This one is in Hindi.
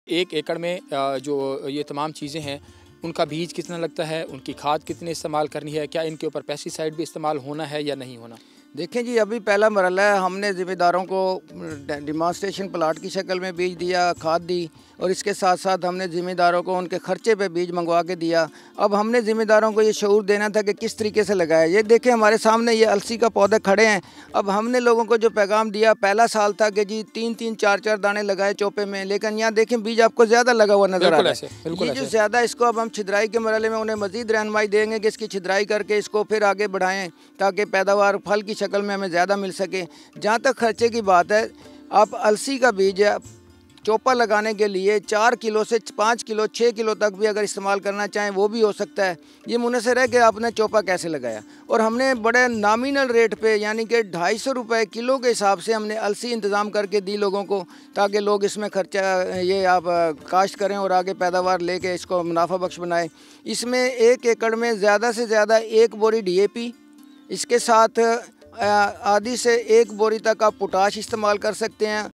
एक एकड़ में जो ये तमाम चीज़ें हैं उनका बीज कितना लगता है, उनकी खाद कितनी इस्तेमाल करनी है, क्या इनके ऊपर पेस्टिसाइड भी इस्तेमाल होना है या नहीं होना? देखें जी, अभी पहला मरहला है। हमने ज़िम्मेदारों को डिमॉन्स्ट्रेशन प्लाट की शक्ल में बीज दिया, खाद दी, और इसके साथ साथ हमने ज़िम्मेदारों को उनके खर्चे पे बीज मंगवा के दिया। अब हमने ज़िम्मेदारों को ये शऊर देना था कि किस तरीके से लगाया। ये देखें हमारे सामने ये अलसी का पौधे खड़े हैं। अब हमने लोगों को जो पैगाम दिया, पहला साल था कि जी 3-3, 4-4 दाने लगाए चौपे में, लेकिन यहाँ देखें बीज आपको ज़्यादा लगा हुआ नज़र आ रहा है। ये जो ज़्यादा, इसको अब हम छिदराई के मरहले में उन्हें मज़ीद रहनुमाई देंगे कि इसकी छिदराई करके इसको फिर आगे बढ़ाएँ ताकि पैदावार फल की शक्ल में हमें ज़्यादा मिल सके। जहाँ तक खर्चे की बात है, आप अलसी का बीज चोपा लगाने के लिए 4 किलो से 5 किलो 6 किलो तक भी अगर इस्तेमाल करना चाहें वो भी हो सकता है। ये मुनसर है कि आपने चोपा कैसे लगाया। और हमने बड़े नॉमिनल रेट पे, यानी कि 250 रुपये किलो के हिसाब से हमने अलसी इंतज़ाम करके दी लोगों को, ताकि लोग इसमें खर्चा ये आप काश्त करें और आगे पैदावार लेके इसको मुनाफा बख्श बनाएं। इसमें 1 एकड़ में ज़्यादा से ज़्यादा 1 बोरी DAP, इसके साथ आधी से 1 बोरी तक आप पोटाश इस्तेमाल कर सकते हैं,